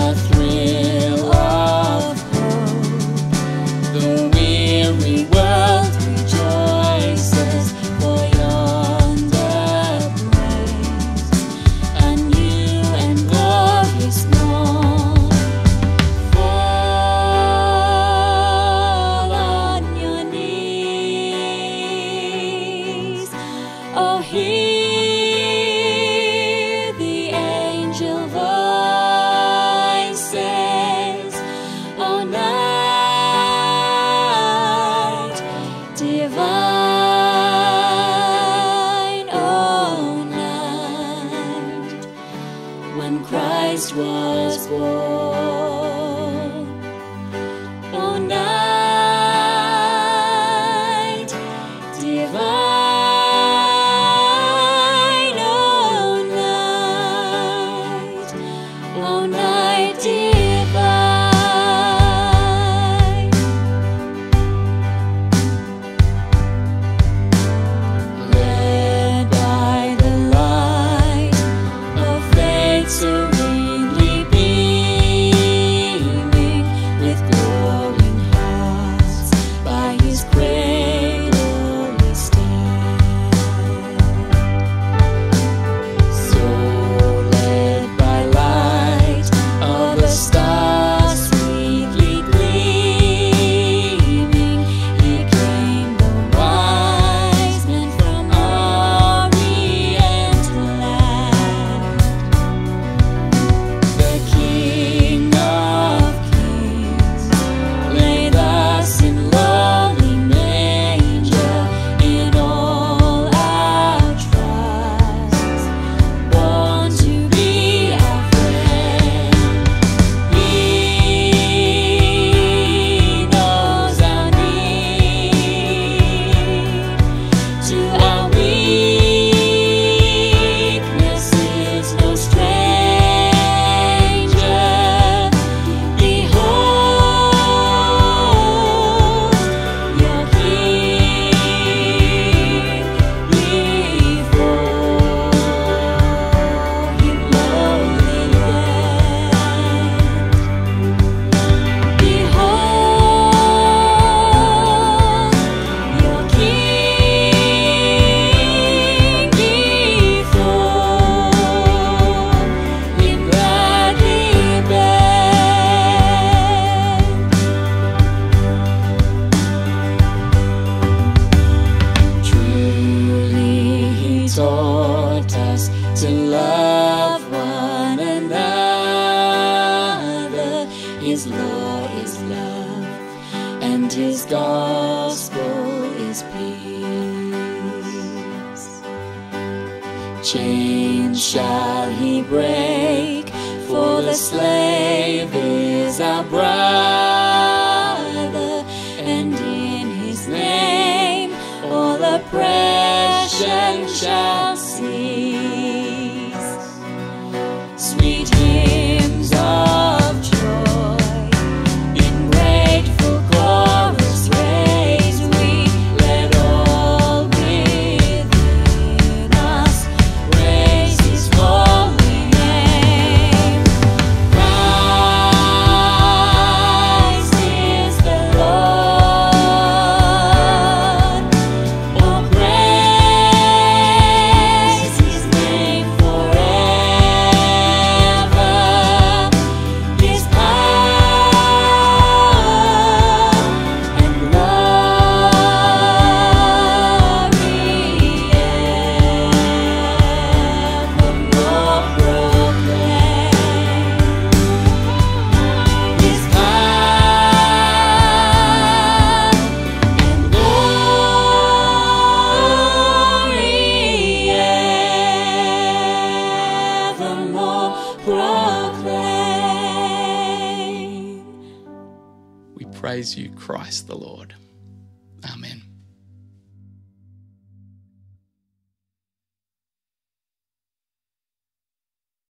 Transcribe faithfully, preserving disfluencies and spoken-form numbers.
the thrill of hope. The weary world rejoices for yonder praise, a new and glorious morn. Fall on your knees, oh hear the angel voices, oh night divine, oh night when Christ was born, oh night divine, oh night, oh night divine. Led by the light of faith serenely beaming, with glowing hearts by his cradle we stand. So led by light of the stars sweetly gleaming, he came, the wise men from Orient land. The King of Kings lay thus in lowly manger, in all our trust, born to be our friend. He knows our need, to our weakness is no stranger. Behold, your King before him lowly land. Behold, your King before him gladly bend. Truly he taught us to love one another. His law is love, and his gospel is peace. Chains shall he break, for the slave is our brother, and in his name all oppression shall cease. Sweet hymns of joy in grateful chorus raise we, let all within us praise his holy name. Christ is the Lord, oh praise his name forever. His power and glory evermore proclaim. His power and glory evermore proclaim. We praise you, Christ the Lord.